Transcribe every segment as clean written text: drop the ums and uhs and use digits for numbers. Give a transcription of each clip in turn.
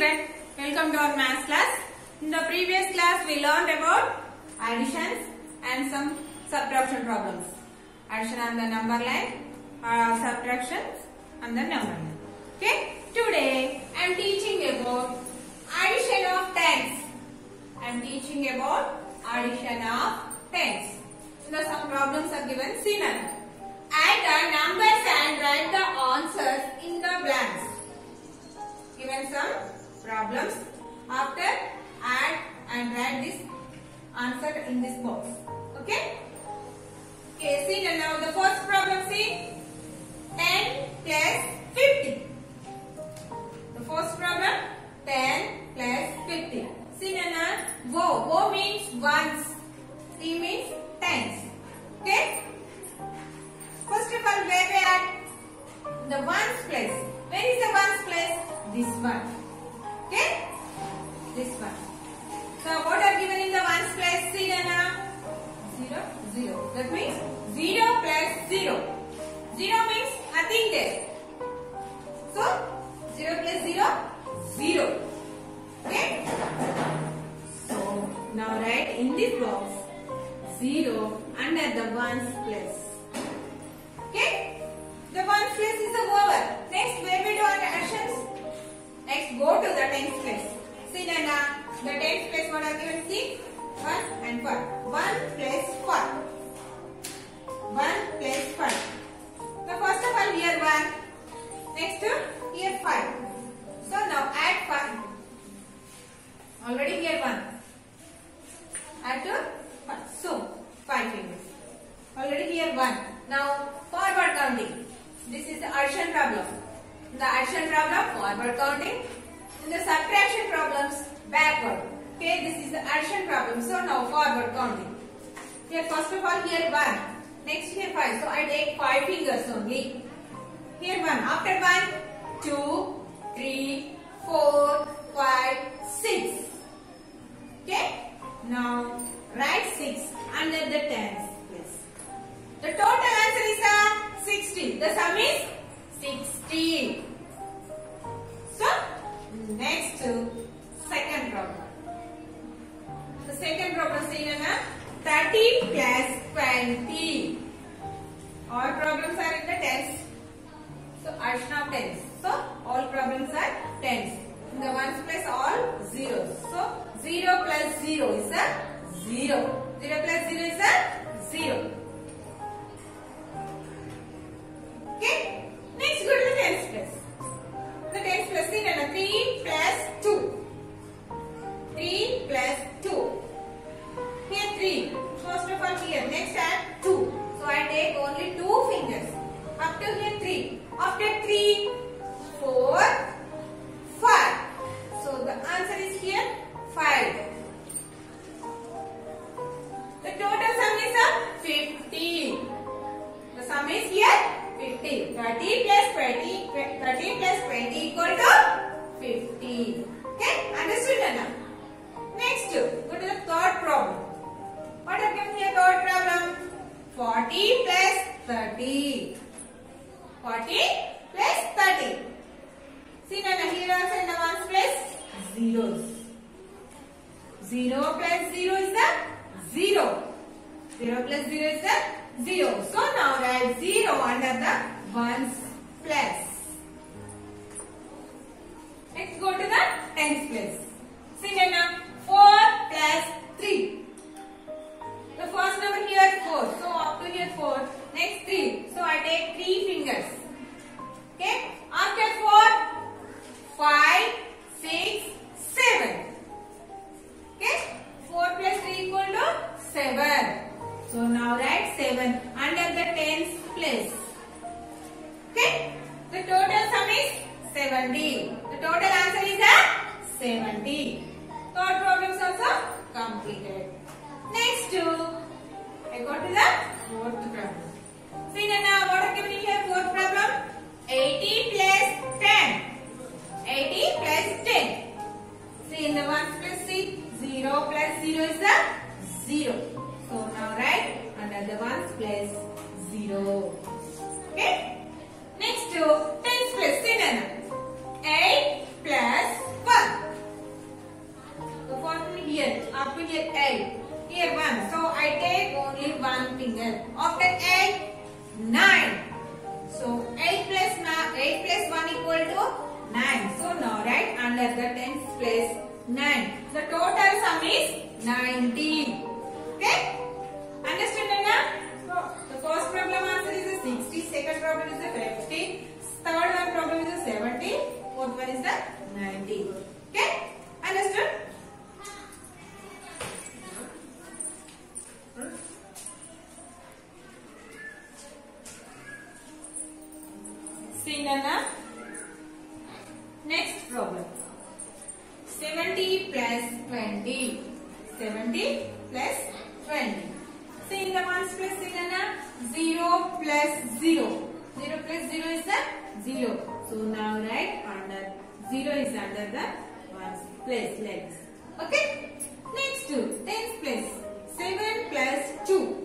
children, welcome to our maths class. In the previous class we learned about additions and some subtraction problems. Addition on the number line, subtraction on the number line. Okay, today I am teaching about addition of tens. I am teaching about addition of tens. So some problems are given. See now. Add the numbers and write the answers in the blanks. Given some problems. After add and write this answer in this box. Okay? Okay, see now the first problem, see 10 plus 50. The first problem 10 plus 50. See now wo means ones, T means tens. Okay? First of all, where we add the ones place. Where is the ones place? This one. Okay? This one. So what are given in the ones place? See now 0, 0. That means 0 plus 0. 0 means nothing there. So 0 plus 0, 0. Okay? So now write in this box 0 under the ones place. Okay? The ones place is over. Next, where we do our additions? Next, go to the tens place. See now, the tens place what are given? See, 1 and 4. 1 plus 4. 1 plus 5. So first of all, here 1. Next, here 5. So now add 5. Already here 1. Add to 5. So 5 fingers. Already here 1. Now forward counting. This is the addition problem. In the addition problem, forward counting. In the subtraction problems, backward. Okay, this is the addition problem. So now forward counting. Here first of all here 1. Next here 5. So I take 5 fingers only. Here 1. After 1, 2, 3, 4, 5, 6. Okay. Now write 6 under the tens place. The total answer is 60. The sum is 60. So next second problem. The second problem is 30 plus 20. All problems are in the tens. So addition of tens. So all problems are tens. In the ones place all zeros. So 0 plus 0 is a 0. 0 plus 0 is a 0. Okay. Next go to the tens place. The tens place is 3 plus 2. 3 plus 2. Here 3. First of all here. Next add 2. So I take only 2 fingers. Up to here 3. After 3, 4, 5. So the answer is here 5. The total sum is 50. The sum is here 50. 30 plus 20. 30 plus 20 equal to 50. Okay? Understood now? Next, go to the third problem. What are given here? Third problem. 40 plus 30. 40 plus 30. See now here also in the ones place zeros. 0 plus 0 is the 0. 0 plus 0 is the 0. So now write 0 under the ones place. Next go to the tens place. See now 4 plus 3. The first number here 4. So up to here 4. Next 3. So I take 3 fingers. Okay. After 4, 5, 6, 7. Okay. 4 plus 3 equal to 7. So now write 7 under the tens place. Okay. The total sum is 70. The total answer is 70. Third problem is also completed. Next, I go to the fourth problem. See now what are given here? Fourth problem. 80 plus 10. 80 plus 10. See in the ones place, see 0 plus 0 is the 0. So now write under the ones place 0. Okay. Next to tens place. See now 8 plus 1. 8. Here 1. So I take only one finger. After 8, 9. So 8 plus 1 equal to 9. So now write under the tens place 9. The total sum is 90. Okay? Understood, Anna? So the first problem answer is the 60. Second problem is the 50. Third one problem is the 70. Fourth one is the 90. Okay? Understood? See, Nana. Next problem. 70 plus 20. 70 plus 20. See in the ones place, see, Nana. 0 plus 0. 0 plus 0 is the 0. So now write under 0 is under the ones place like this. Okay. Next to tens place. 7 plus 2.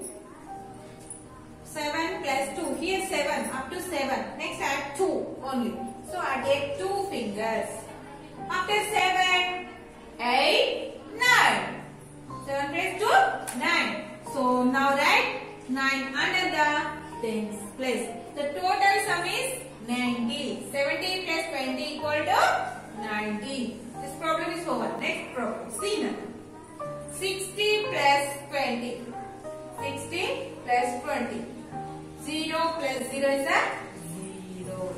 7 plus 2. Here 7 up to 7. Next add 2 only. So I take 2 fingers. After 7, 8, 9. 7 plus 2, 9. So now write 9 under the tens place. The total sum is 90. 70 plus 20 equal to 90. This problem is over. Next problem. See now. 60 plus 20. 60 plus 20. 0 plus 0 is a 0.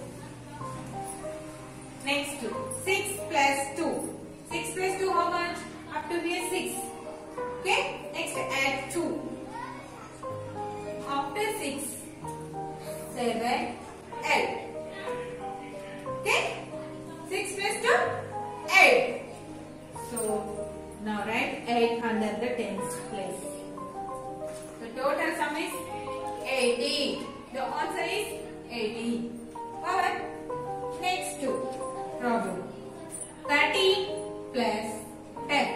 Next 6 plus 2. 6 plus 2 how much? Up to here 6. Okay. Next add 2. After 6, 7, 8. Okay. 6 plus 2, 8. So now write 8 under the tens place. The total sum is 80. The answer is 80. Alright. Next problem. 30 plus 10.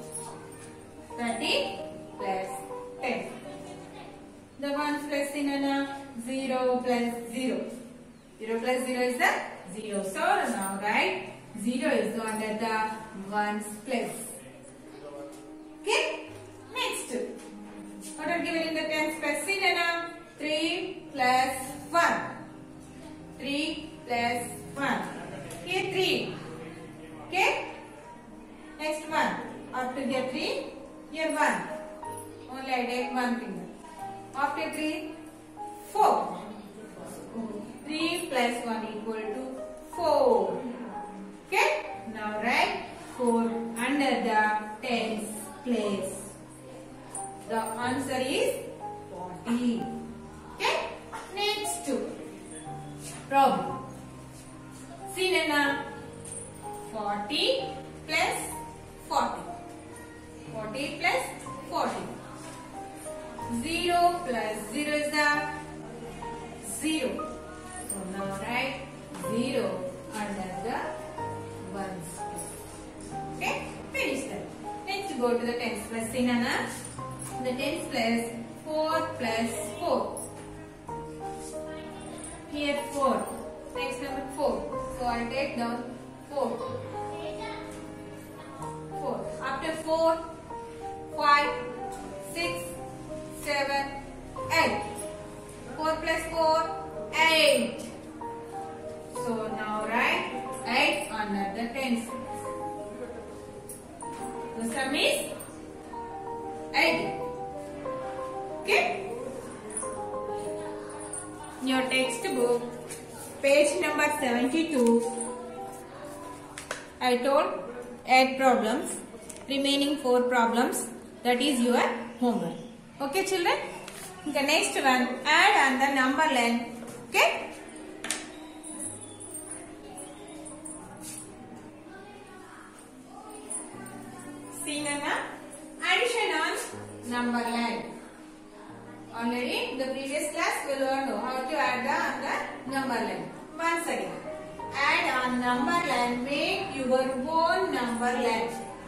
30 plus 10. The ones place in 0 plus 0. 0 plus 0 is the 0. So now write 0 is under the ones place. Okay. Next. What are given in the tens place? See, 3 plus 1. 3 plus 1. Here 3. Okay. Next 1. Up to here 3. Here 1. Only I take one finger. After 3, 4. 3 plus 1 equal to 4. Okay. Now write 4 under the tens place. The answer is 40. Okay. Next problem. See, Nana. 40 plus 40. 40 plus 40. 0 plus 0 is the 0. So now write 0 under the ones place. Okay. Finish that. Next go to the tens place. See, Nana. The tens place 4 plus 4. Here 4. Next number 4. So I take down 4. 4. After 4, 5, 6, 7, 8. 4 plus 4, 8. So now write 8 under the tens. The sum is 80. Okay. Your textbook, page number 72. I told 8 problems. Remaining 4 problems. That is your homework. Okay, children. The next one, add on the number line. Okay. See, Nana. Addition on number line. Already in the previous class we learned how to add on the number line. Once again, add on number line, make your own number line.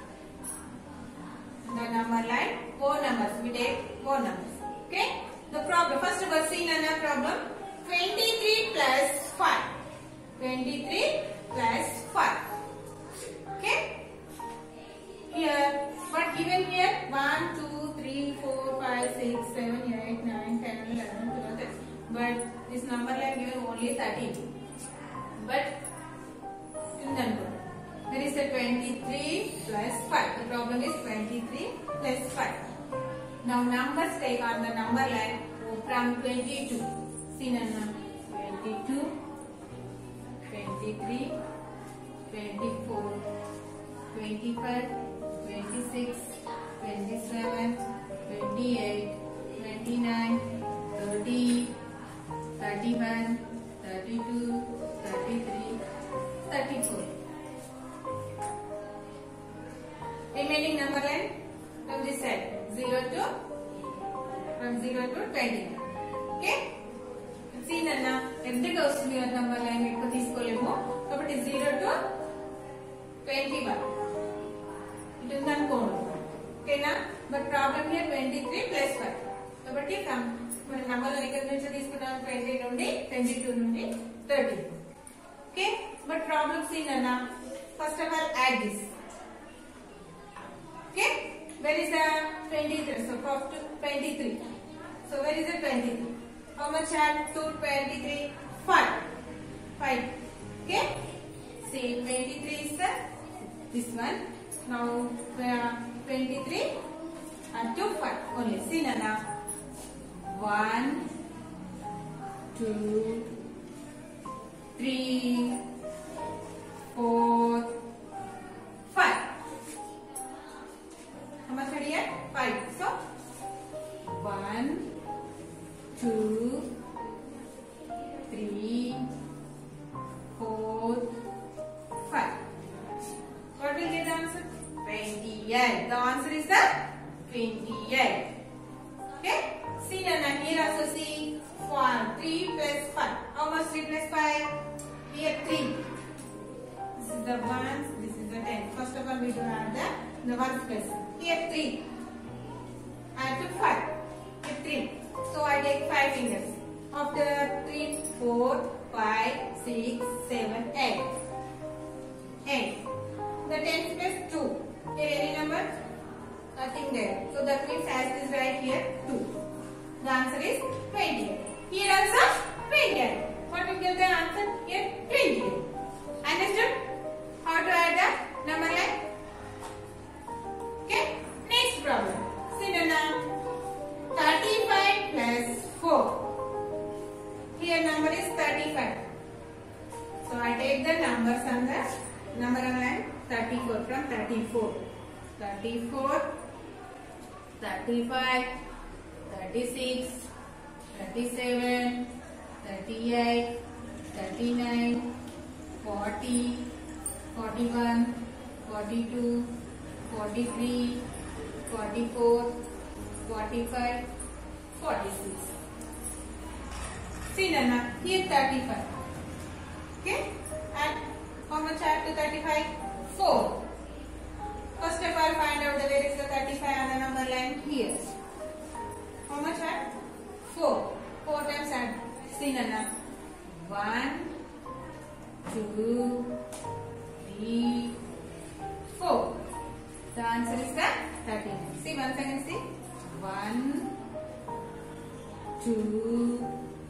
The number line, 4 numbers. We take 4 numbers. Okay. The problem. First of all, see another problem. 23 plus 5. 23 plus 5. Okay. Here, what given here? 1, but this number line given only 32. But there is a 23 plus 5. The problem is 23 plus 5. Now numbers take on the number line from 22. See Nana, 22, 23, 24, 25, 26, 27, 28, 29, 30, 31, 32, 33, 34. Remaining number line from this side, from 0 to 20. Okay? See Nana, every goes near number line ekku teeskolemo kabatti 0 to 21 it is ankono. Okay na, but problem here 23 plus 5 kabatti from number line ekkadi nunchi teeskunnam 20 nundi 22 nundi 30. Okay, but problem see Nana, first of all add this. Okay, where is the 23? So from 23. So where is the 23? How much add to 23? 5. 5. Okay. See 23 is this one. Now 23 and 2 5 only. See Nana. 1, 2, 3, 4, 5. How much are here? 5. So 1, 2, 3, 4, 5. What will get the answer? 28. The answer is the 28. Okay. See Nana, here also see 3 plus 5. How much 3 plus 5? Here 3. This is the 1, this is the 10. First of all we do add the 1's place. Here 3. Add to 5. Here 3. So I take 5 fingers. After 3, 4, 5, 6, 7, 8. 8. The 10 plus 2. Here any number? Nothing there. So that means as is right here 2. The answer is 28. Here also 28. What will get the answer? Here 28. Understood? How to add the number line? Okay. Next problem. See Nana. 35 plus 4. Here number is 35. So I take the numbers on the number line 34 from 34. 34, 35, 36, 37, 38, 39, 40, 41, 42, 43, 44, 45, 46. See Nana, here 35. Okay? And how much add to 35? 4. First of all, find out where is the 35 on the number line here. How much add? 4. 4 times add. See Nana. 1, 2, 3, 4. The answer is the 39. See once again, see. 1, 2,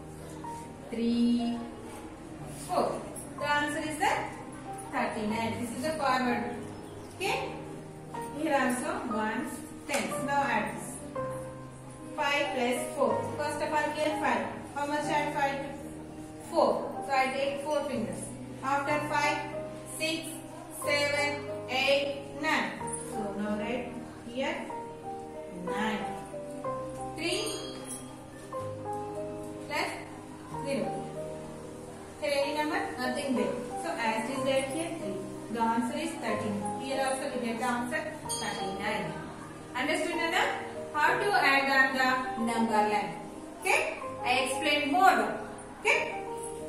3, 4. The answer is the 39. This is the forward. Okay. Here also 1s, 10s. Now add this. 5 plus 4. First of all here 5. How much add 5 to 4? So I take 4 fingers. After 5, 6, 7, 8, 9. So now write here 9. 3 plus 0. Here any number? Nothing there. So as is right here 3. The answer is 13. Here also we get the answer 39. Understood Nana? How to add on the number line. Okay? I explain more. Okay?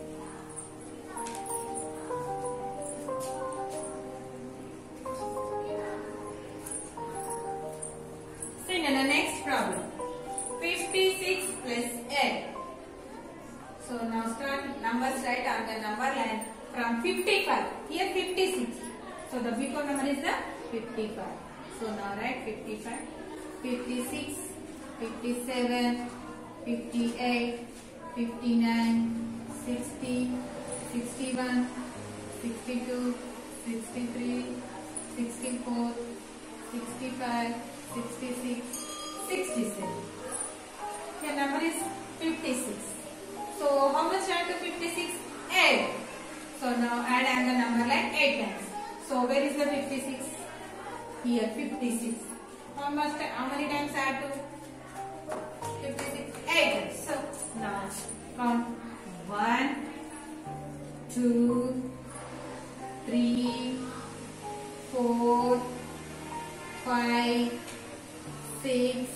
See Nana, next problem. 56 plus 8. So now start numbers right on the number line from 55. Here 56. So the before number is the 55. So now write 55, 56, 57, 58, 59, 60, 61, 62, 63, 64, 65, 66, 67. The number is 56. So how much add to 56? 8. So now add and the number like 8 times. So where is the 56? Here 56. How many times add to 56? 8 times. So now count 1, 2, 3, 4, 5, 6,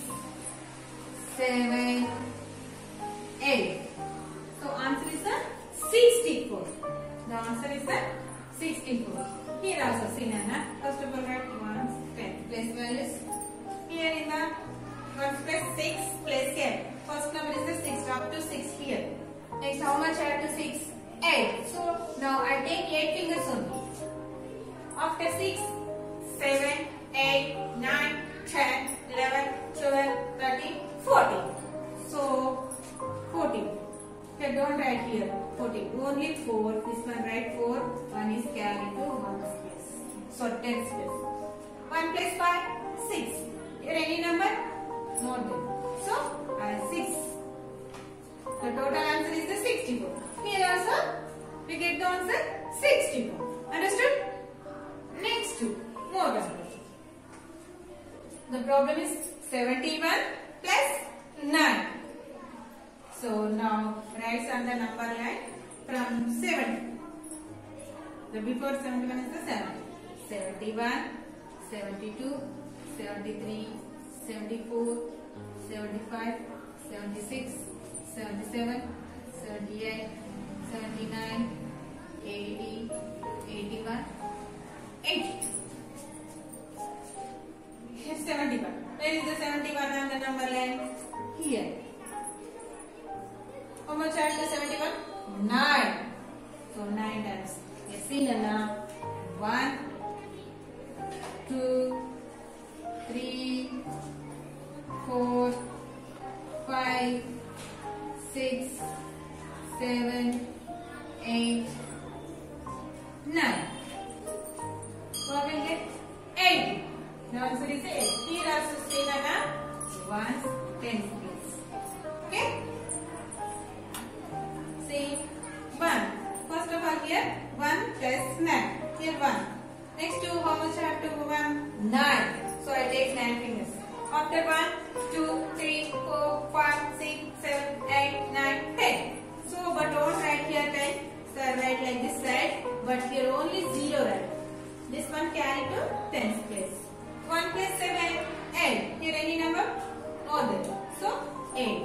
7, 8. So answer is the 64. The answer is the 64. Here also see Nana. First of all write 1, 10 place values. Here in the first place 6 place here. First number is the 6 up to 6 here. Next how much add to 6? 8. So now I take 8 fingers only. After 6, 7, 8, 9, 10, 11, 12, 13, 14. So 14. Okay, don't write here 14. Only 4. This one write 4. 1 is carried to 1's place. So 10's place. 1 plus 5, 6. Here any number? More than. So 6. The total answer is the 64. Here also we get the answer 64. Understood? Next two. More numbers. The problem is 71 plus 9. So now write on the number line from 70. The before 71 is the 7. 71, 72, 73, 74, 75, 76, 77, 78, 79, 80, 81, 80. Here 71. Where is the 71 on the number line? Here. How much add to 71? 9. So 9 times. Yes, see Nana. 1, 2, 3, 4, 5, 6, 7, 8, 9. What will get? 8. The answer is 8. Here also say Nana. 1's 10's place. Okay? See 1. First of all here 1 plus 9. Here 1. Next to how much I have to go 1? 9. So I take 9 fingers. After 1, 2, 3, 4, 5, 6, 7, 8, 9, 10. So but don't write here 10. So I write like this side. But here only 0 right. This one carry to 10th place. 1 plus 7, 8. Here any number? More than. So 8.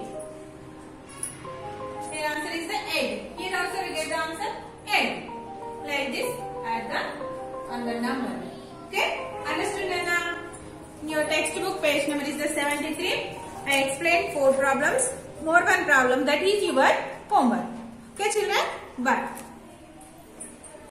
Here answer is the 8. Here also we get the answer 8. Like this, add the on the number. Okay? Understood Nana? In your textbook page number is the 73. I explained 4 problems. More one problem, that is your homework. Okay children? Bye.